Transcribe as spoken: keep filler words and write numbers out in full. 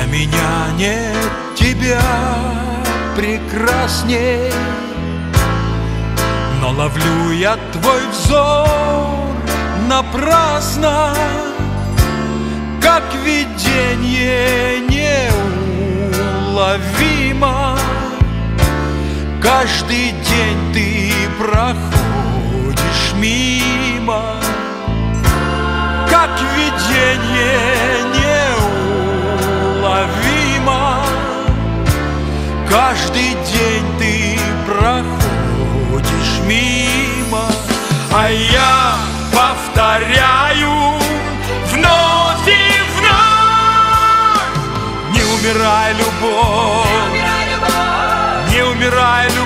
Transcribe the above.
меня нет тебя прекрасней, но ловлю я твой взор напрасно, как видение неуловимо. Каждый день ты проходишь мимо, как видение неуловимо. Каждый день ты проходишь мимо, а я повторяю вновь и вновь: не умирай, любовь, не умирай, любовь,